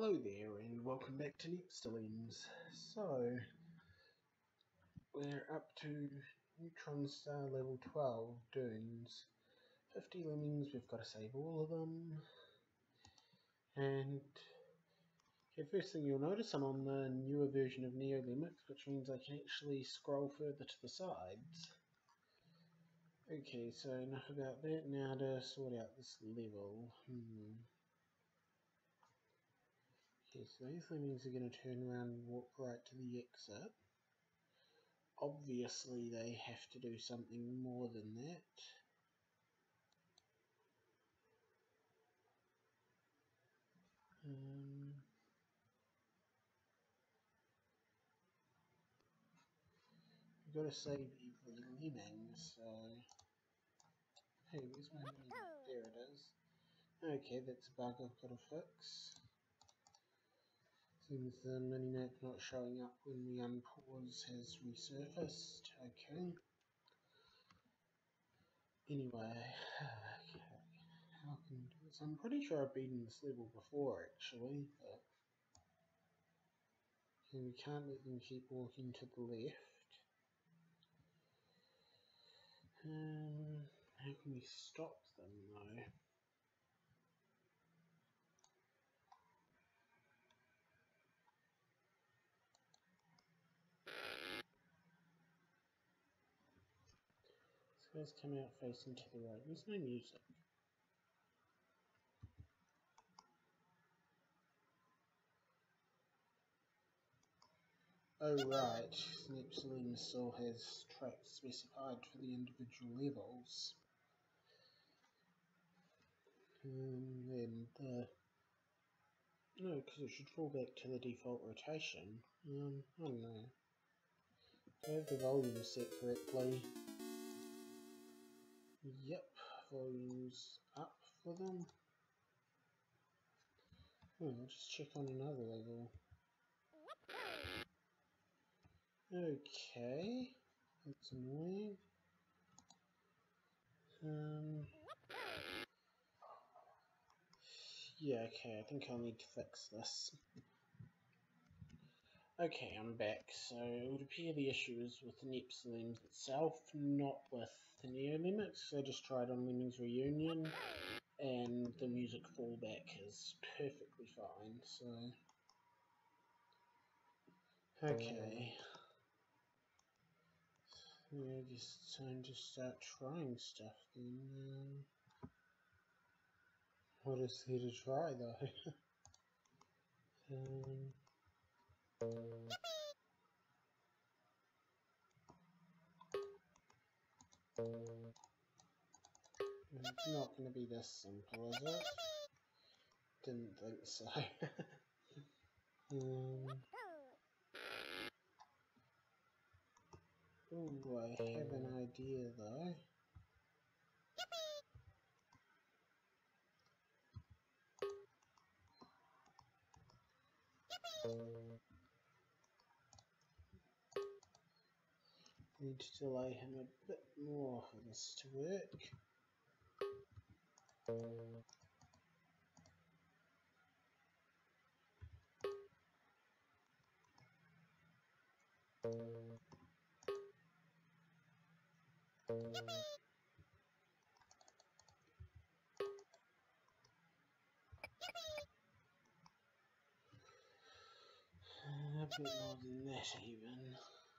Hello there and welcome back to NepsterLems. So, we're up to Neutron star level 12 dunes. 50 lemmings, we've got to save all of them. And first thing you'll notice, I'm on the newer version of NepsterLems, which means I can actually scroll further to the sides. Okay, so enough about that. Now to sort out this level. Okay, so these lemmings are going to turn around and walk right to the exit. Obviously they have to do something more than that. We've got to save every lemming, so... Hey, where's my lemming? There it is. Okay, that's a bug I've got to fix. Seems the minimap not showing up when the unpause has resurfaced. Okay. Anyway, okay. How can we do this? I'm pretty sure I've beaten this level before, actually, but... Okay, we can't let them keep walking to the left. How can we stop them, though? So let's come out facing to the right. There's no music. Oh right, NepsterLems still has tracks specified for the individual levels. And no, because it should fall back to the default rotation. I don't know. Do I have the volume set correctly? Yep, volume's up for them. Oh, I'll just check on another level. Okay, that's annoying. Yeah, okay, I think I'll need to fix this. Okay, I'm back. So it would appear the issue is with the NepsterLems itself, not with the NeoLemmings. I just tried on Lemmings Reunion, and the music fallback is perfectly fine, so... Okay. Yeah, I guess it's time to start trying stuff then. What is there to try, though? It's not going to be this simple, is it? Didn't think so. Ooh, I have an idea though. Need to delay him a bit more for this to work. A bit more than that even.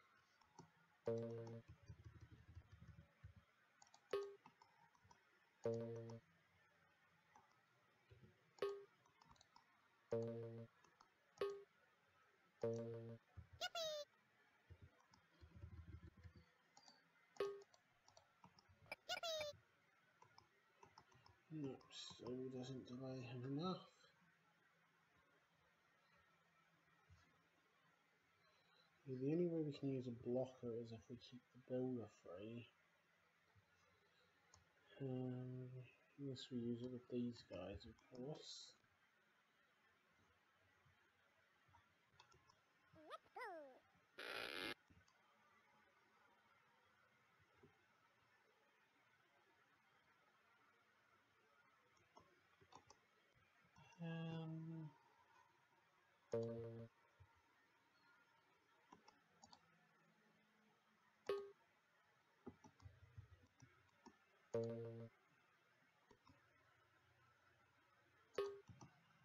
Nope, still doesn't delay him enough. The only way we can use a blocker is if we keep the builder free. Unless we use it with these guys, of course.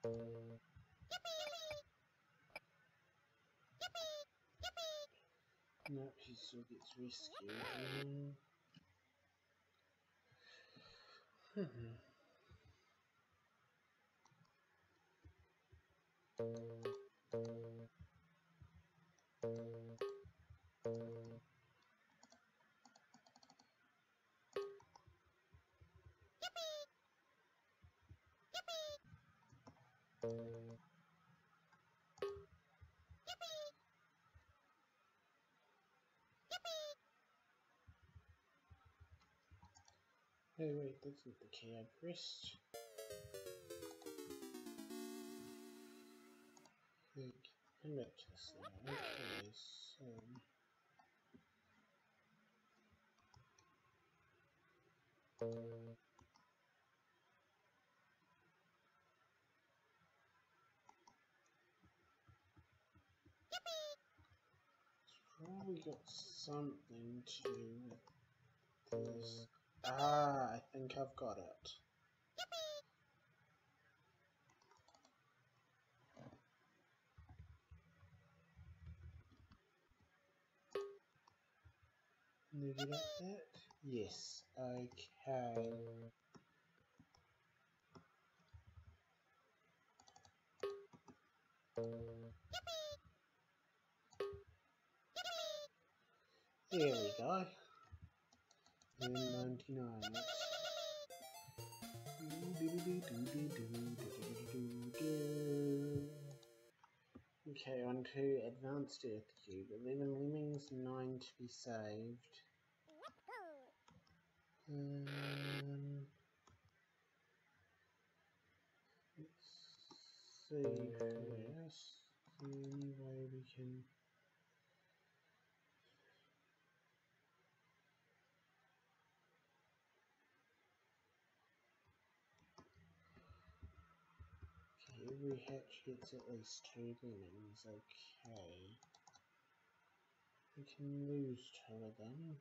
Nope, he still gets rescued. Hey, wait, that's not the key I pressed. Come back to this now. Okay, so... Probably got something to do with this. Ah, I think I've got it. Did you get that? Yes. Okay. There we go. And 99. Okay, on to Advanced Earth Cube. 11 lemmings, 9 to be saved. Let's see first. The only way we can. Okay, every hatch gets at least 2 lemmings. Okay. We can lose 2 of them.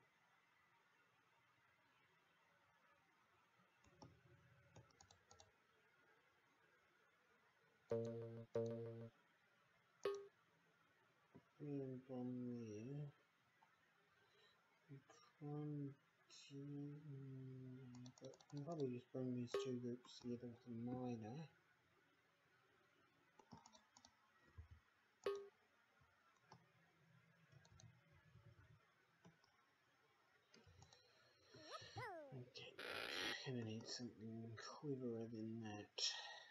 And one there. One, two, but we can probably just bring these 2 groups together with a miner. Okay, gonna need something cleverer than that.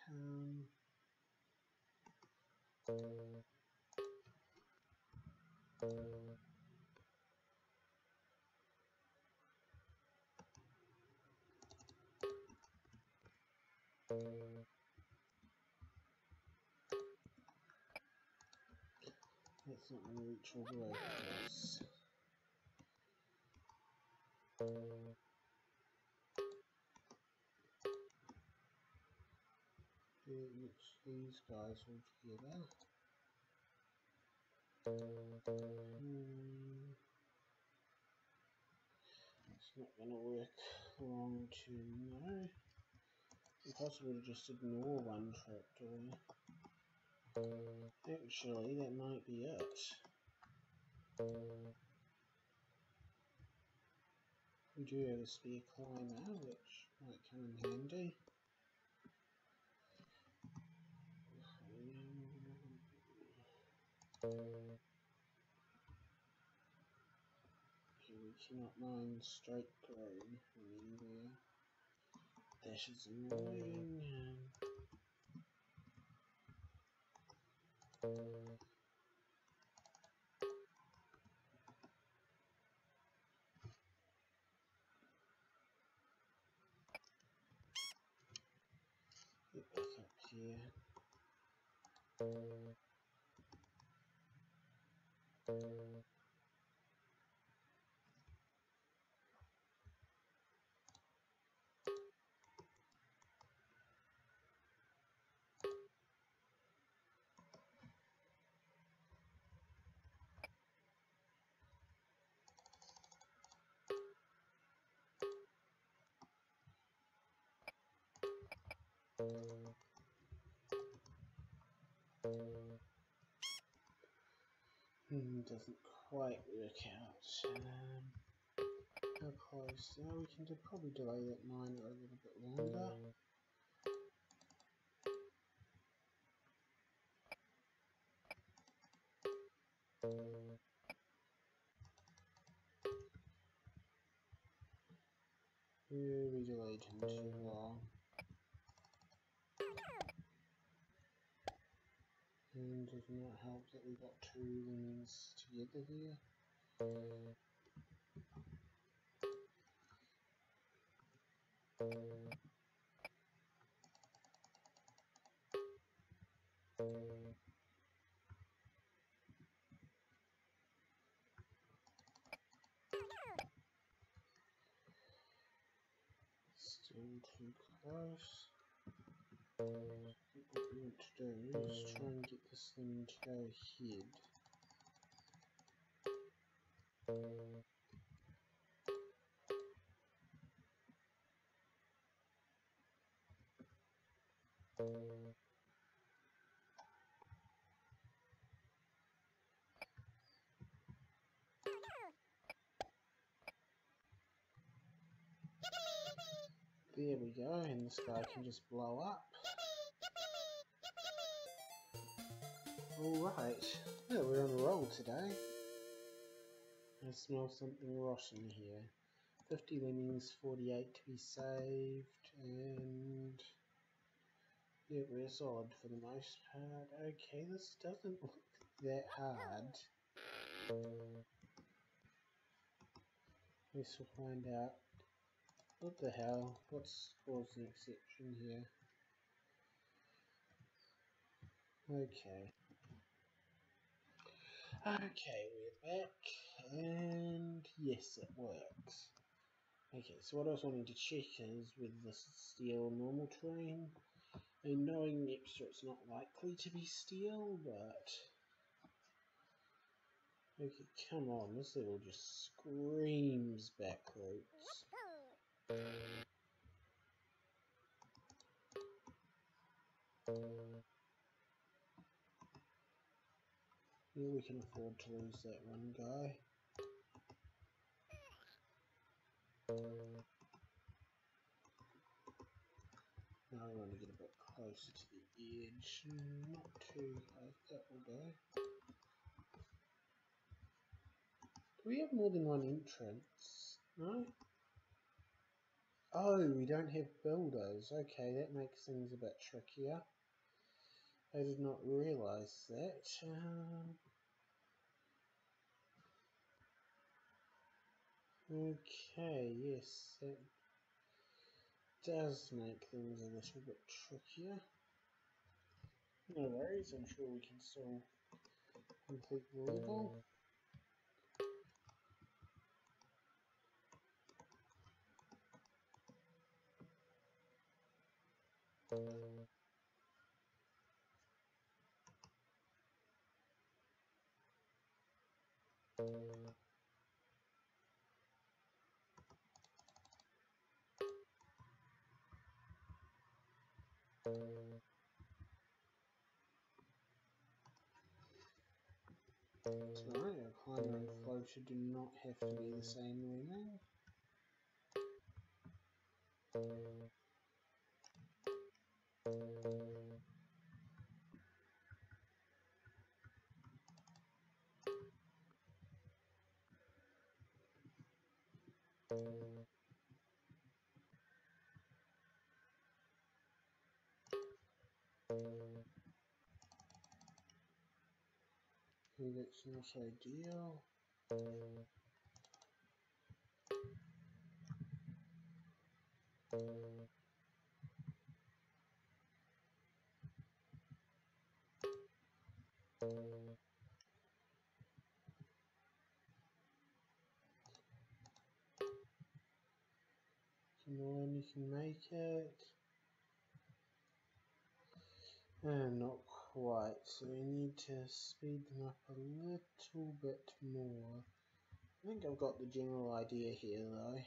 That's not going to reach all the way across. Mix these guys all together. It's not going to work long term though. Impossible to just ignore one trapdoor. Actually, that might be it. We do have a spare climber, which might come in handy. We cannot mine straight through from anywhere. That is annoying. Get back up here. Doesn't quite work out. How close? We can probably delay that miner a little bit longer. We delayed him too long. And does not help that we got two lemmings together here. Still too close. What we want to do is try and get this lemming to go ahead. There we go, and this guy can just blow up. Alright, yeah, we're on a roll today. I smell something rotten here. 50 lemmings, 48 to be saved, and yeah, we're solid for the most part. Okay, this doesn't look that hard. Guess we'll find out. What the hell? What's caused an exception here? Okay. Okay, we're back, and yes, it works. Okay, so what I was wanting to check is with this steel normal terrain, and knowing Nepster it's not likely to be steel, but okay, come on, this level just screams backwards. Yeah, we can afford to lose that one guy. Now I want to get a bit closer to the edge, not too close, that will do. Do we have more than one entrance? No? Oh, we don't have builders. Okay, that makes things a bit trickier. I did not realise that. Okay, yes, that does make things a little bit trickier. No worries, I'm sure we can still complete the level. Sorry, a climber and floater do not have to be the same lemming. Okay, that's not ideal. Come on, you can make it. Not quite, so we need to speed them up a little bit more. I think I've got the general idea here though.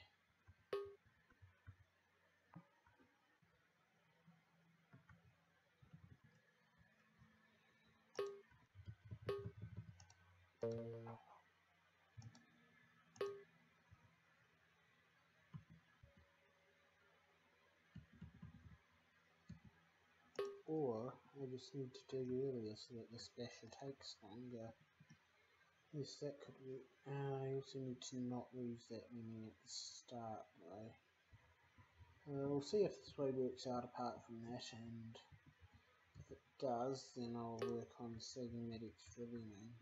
Or I just need to dig earlier so that this basher takes longer. Yes, that could work. I also need to not lose that many at the start though. We'll see if this way works out apart from that, and if it does, then I'll work on saving that extra lemon.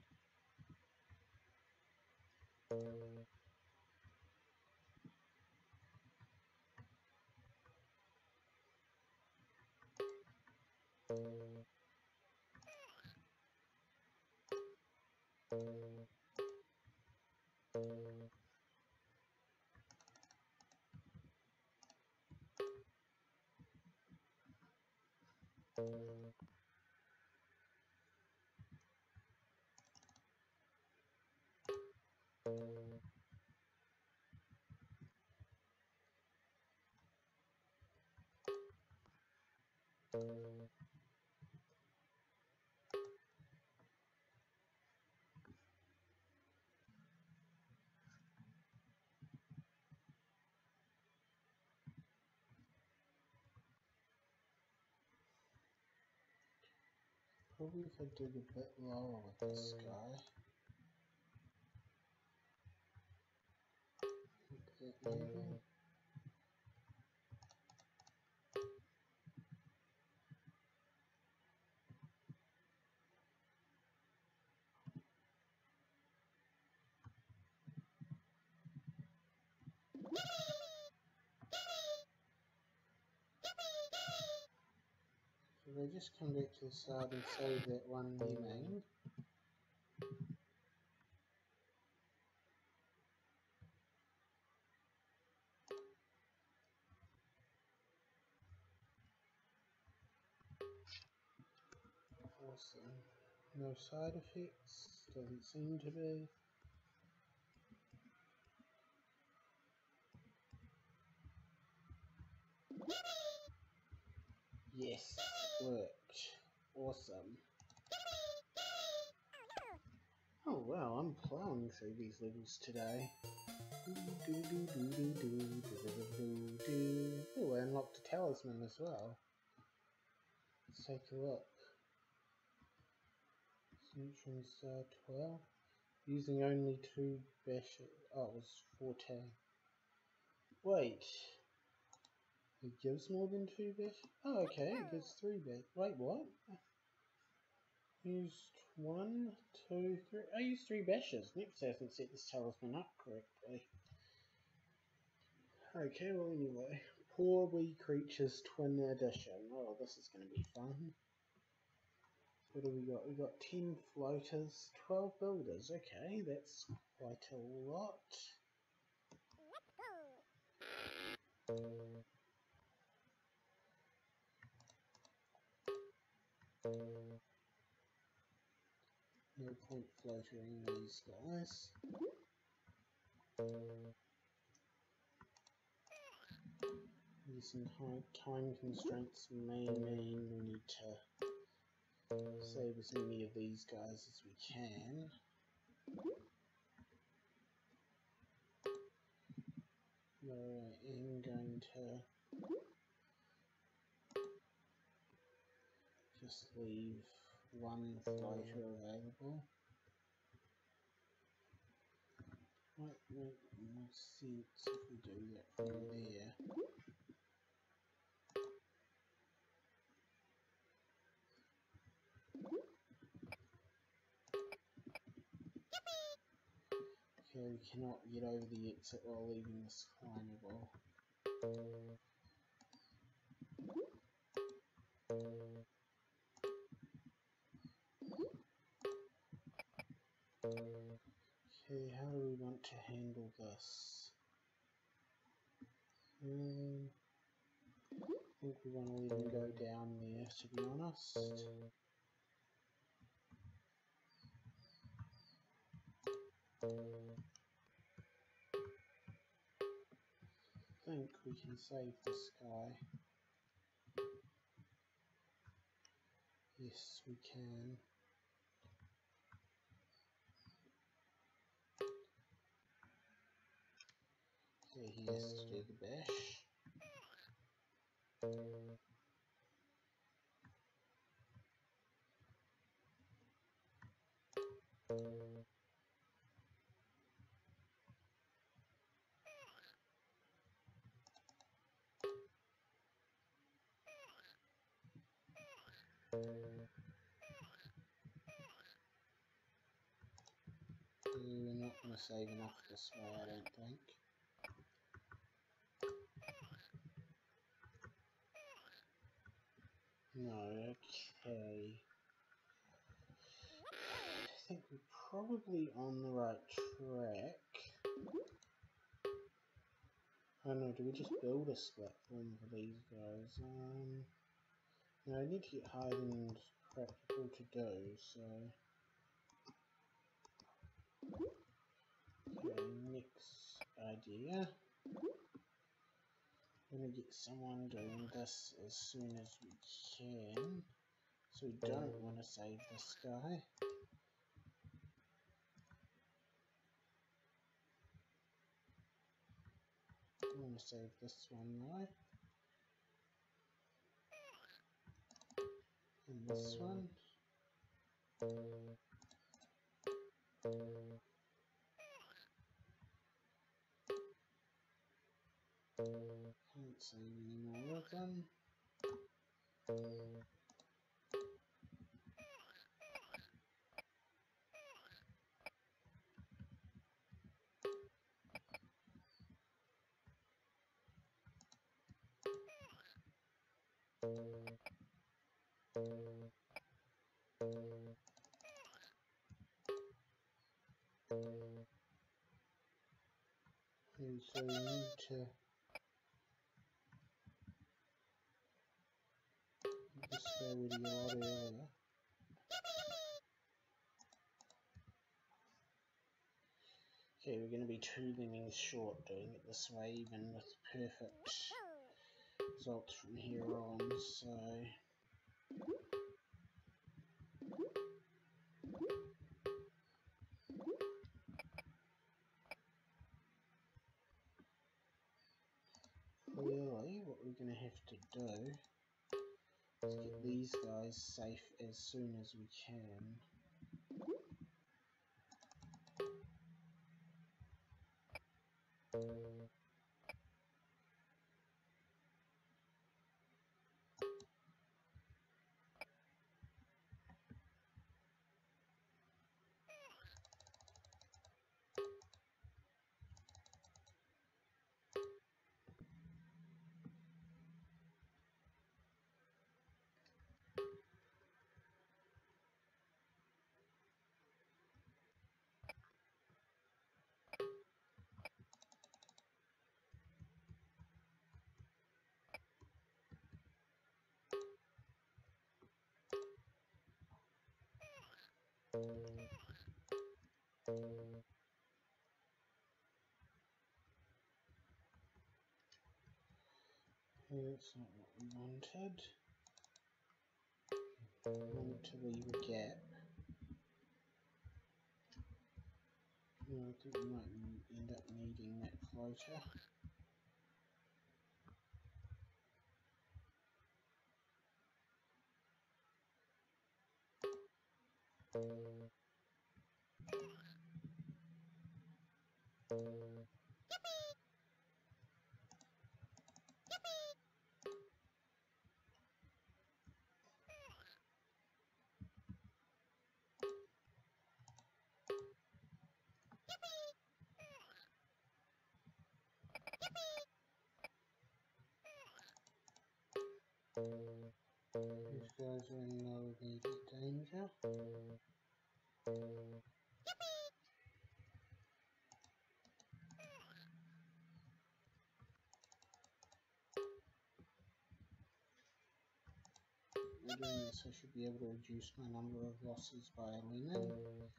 Probably if I dig a bit lower with this guy. Like that maybe. So if I just come back to the side and save that one lemming. Awesome. No side effects, doesn't seem to be. Yes, it worked. Awesome. Oh wow, I'm plowing through these levels today. Oh, I unlocked a talisman as well. Let's take a look. Neutron star 12. Using only 2 bashes. Oh, it was 14. Wait. It gives more than 2 bashes? Oh, okay, it gives 3 bashes. Wait, what? Used 1, 2, 3. I used 3 bashes. Next hasn't set this talisman up correctly. Okay, well anyway. Poor wee creatures twin edition. Oh, this is going to be fun. What do we got? We got 10 floaters, 12 builders. Okay, that's quite a lot. No point floatering these guys. Some time constraints may mean we need to save as many of these guys as we can. Though I am going to just leave one floater available. Might make more sense if we do that from there. Okay, we cannot get over the exit while leaving this climbable. Okay, how do we want to handle this? I think we want to let him go down there, to be honest. I think we can save this guy. Yes, we can. he has to do the bash. We're not going to save enough this way, I don't think. No, okay. I think we're probably on the right track. I don't know, do we just build a platform for these guys? No, I need to get higher than practical to do, so... Okay, next idea. I'm going to get someone doing this as soon as we can. So we don't want to save this guy. I want to save this one though. And this one. Can't save any more of them. And so we need to this guy already a lot earlier. Okay, we're going to be 2 lemmings short doing it this way, even with perfect results from here on, so... Clearly, what we're going to have to do is get these guys safe as soon as we can. That's not what we wanted. We wanted to leave a gap. No, I think we might end up needing that floater. These guys are in no immediate danger. By doing this, I should be able to reduce my number of losses by a lemon.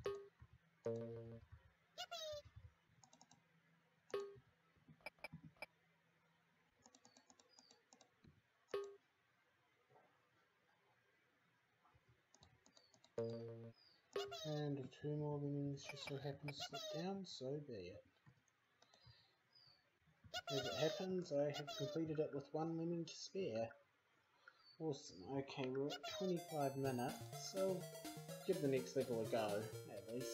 And if 2 more lemons just so happen to slip down, so be it. As it happens, I have completed it with 1 lemming to spare. Awesome. Okay, we're at 25 minutes, so give the next level a go, at least.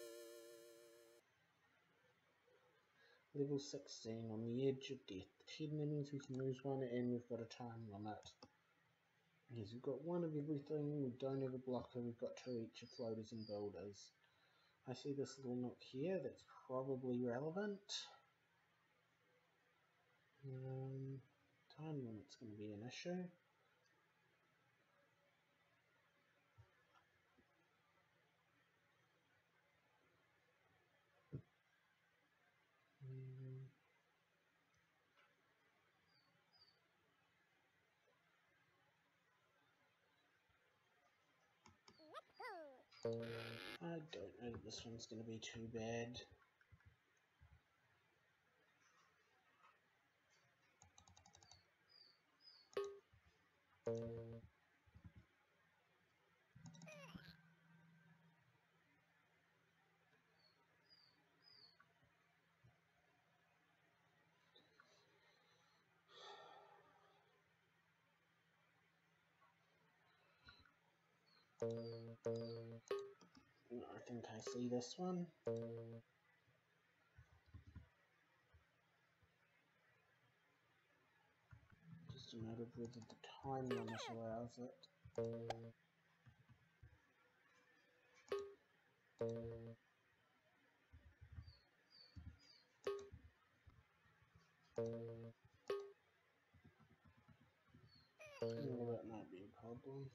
Level 16, on the edge of death. 10 lemmings, we can lose 1, and we've got a time limit. Yes, we've got 1 of everything, we don't have a blocker, we've got 2 each of floaters and builders. I see this little nook here, that's probably relevant. Time limit's going to be an issue. I don't know if this one's going to be too bad. I think I see this one. Just a matter of whether the time limit allows it. Well, that might be a problem.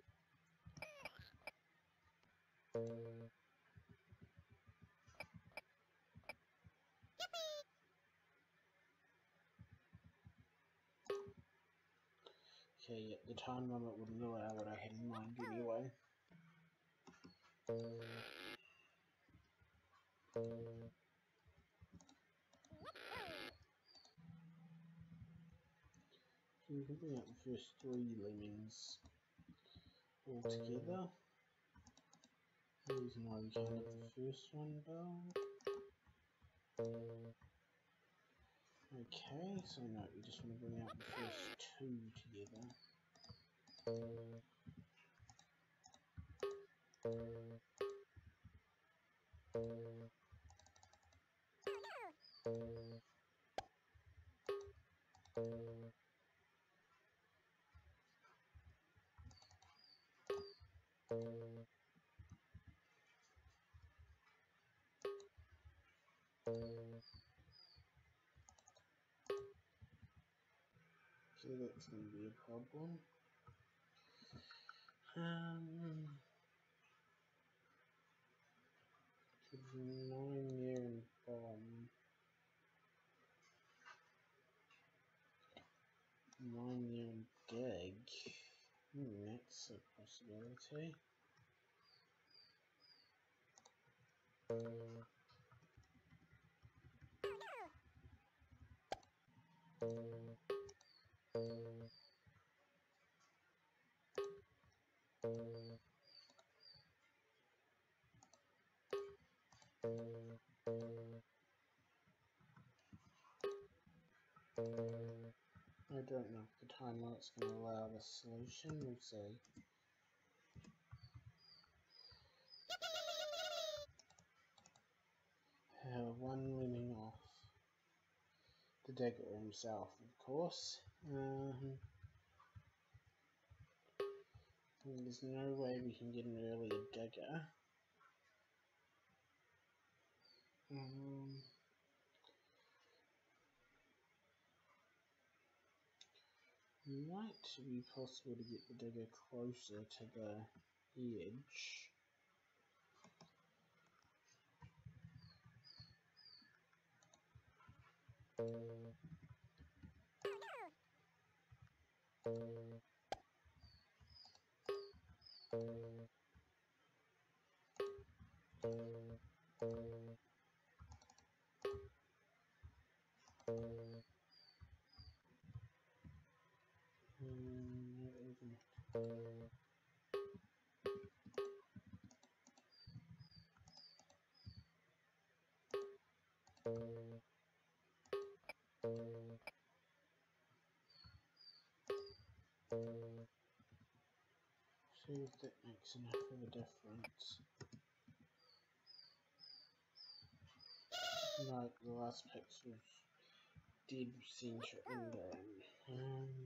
Okay, yeah, the time limit wouldn't allow what I had in mind anyway. So we can bring out the first 3 lemmings all together. The reason why we can't have the first one build. Okay, so no, we just want to bring out the first 2 together. So that's going to be a problem. 9 there and bomb. 9 there and dig. That's a possibility. I don't know if the time limit's going to allow this solution, we'll see. 1 lemming off. The digger himself, of course. There's no way we can get an earlier digger. Might be possible to get the digger closer to the edge. wonder if that makes enough of a difference. No, the last pixel's dead center rendering.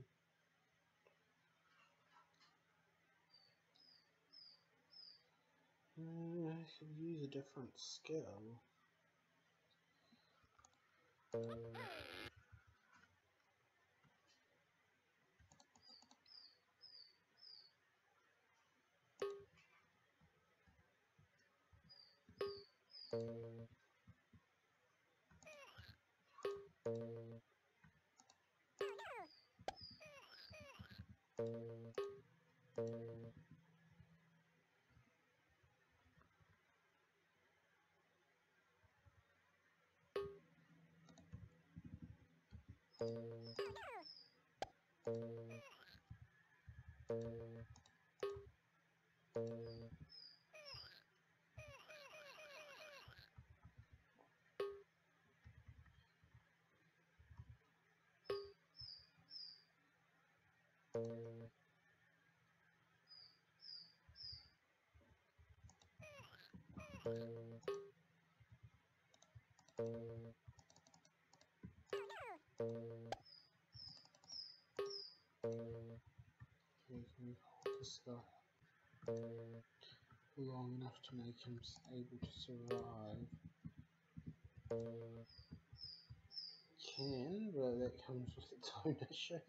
I could use a different skill. We can hold this guy long enough to make him able to survive. Can, but that comes with its own issue.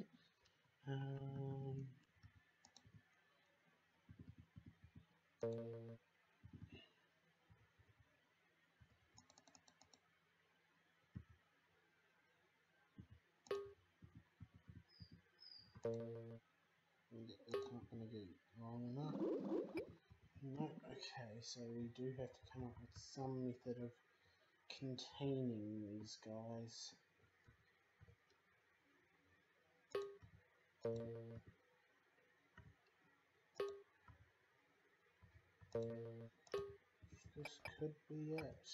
It's not going to be long enough. No, okay, so we do have to come up with some method of containing these guys. This could be it.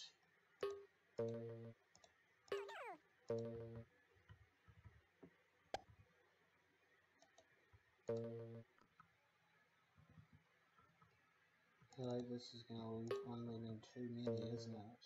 Like this is going to leave one lemming too many, isn't it?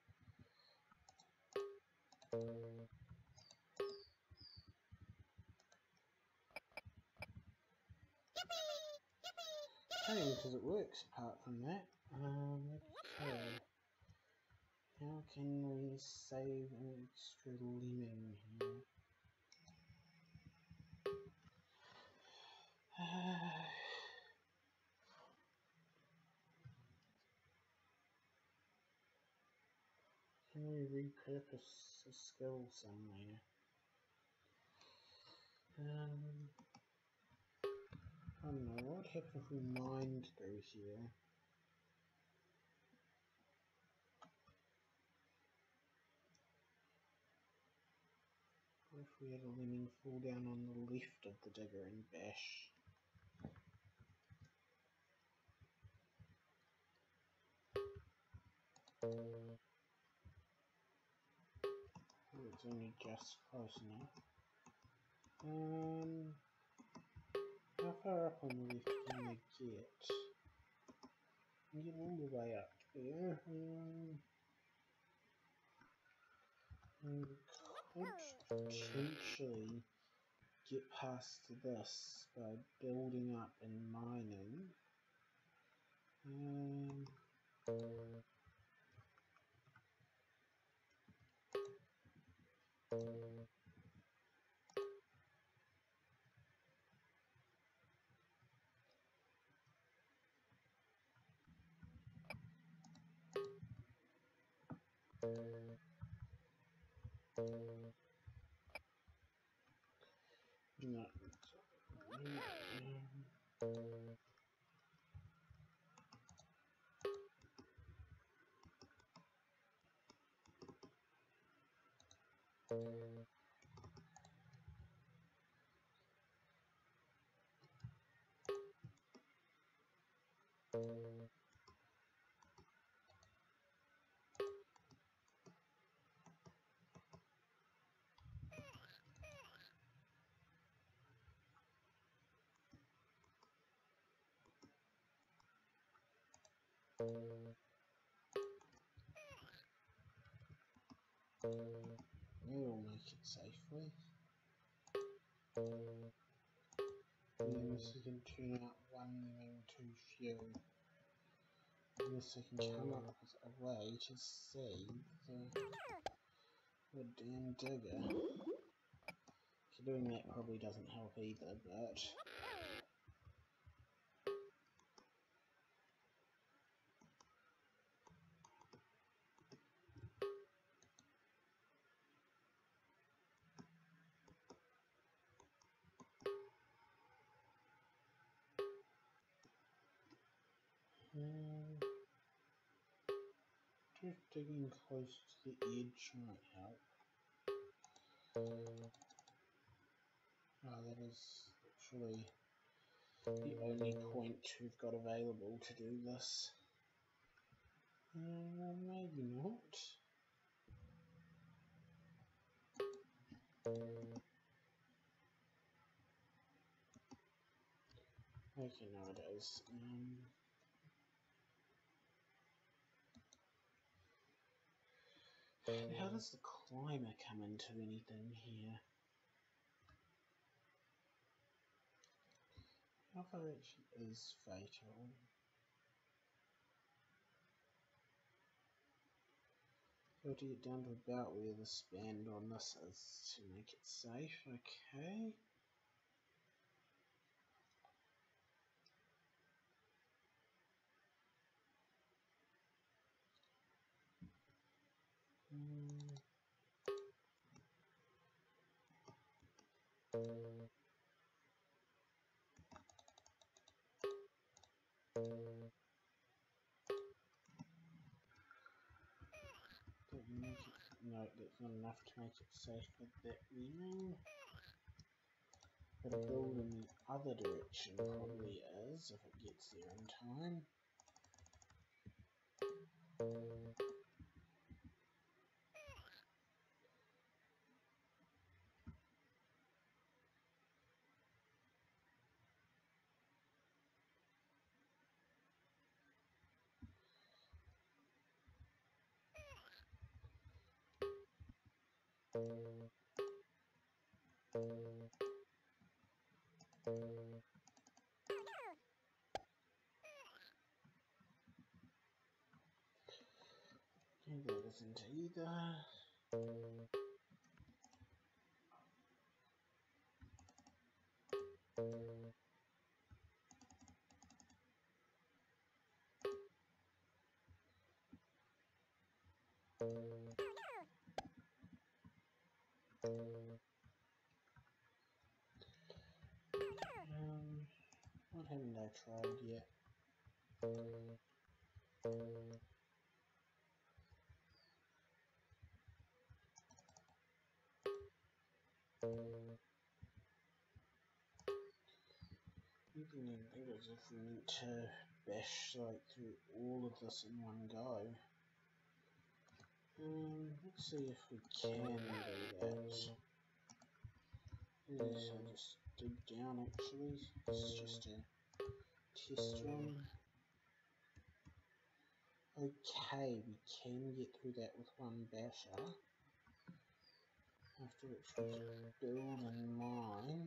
Okay, because it works apart from that. Okay. How can we save an extra lemming here? Can we repurpose a skill somewhere? I don't know, what would happen if we mined through here? What if we had a lemming fall down on the left of the digger and bash? Oh, it's only just close enough. How far up on the left can we get? Get all the way up there. We could potentially get past this by building up and mining. No. We'll make it safely. And this is going to turn out one lemming too few. Unless I can come up with a way to see the damn digger. Doing that probably doesn't help either, but just digging close to the edge might help. Oh, that is actually the only point we've got available to do this. Maybe not. Okay, no it is. How does the climber come into anything here? How far actually is fatal? So to get down to about where the span on this is to make it safe, okay. No, that's not enough to make it safe with that lemming. But a build in the other direction probably is, if it gets there in time. And that isn't either. What haven't I tried yet? Even as if we need to bash like through all of this in one go. Let's see if we can do that. Yes, I just dig down actually. It's just a test run. Okay, we can get through that with one basher. After which we can build and mine.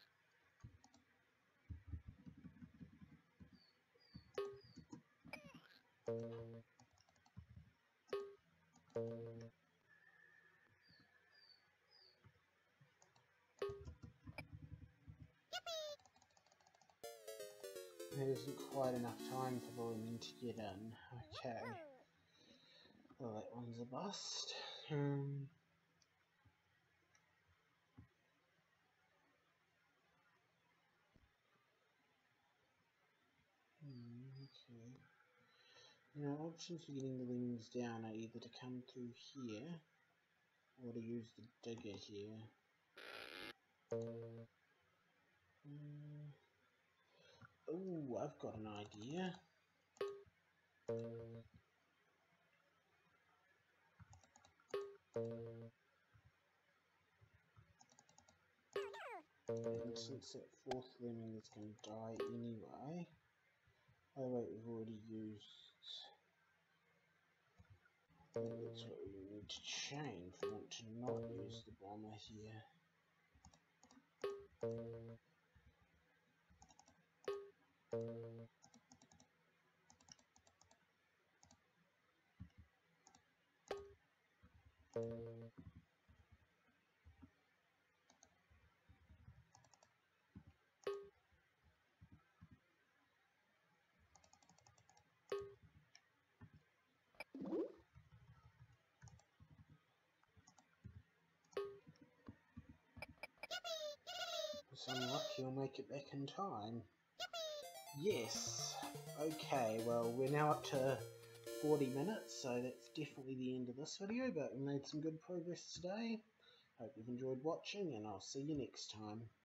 There isn't quite enough time for the lemming to get in. Okay. Well, that one's a bust. Okay. Now, options for getting the lemmings down are either to come through here or to use the digger here. Oh, I've got an idea. And since that fourth lemming is going to die anyway. Oh wait, we've already used That's what we need to change. We want to not use the bomber here. If I'm lucky, I'll make it back in time. Yes! Okay, well, we're now up to 40 minutes, so that's definitely the end of this video, but we made some good progress today. Hope you've enjoyed watching, and I'll see you next time.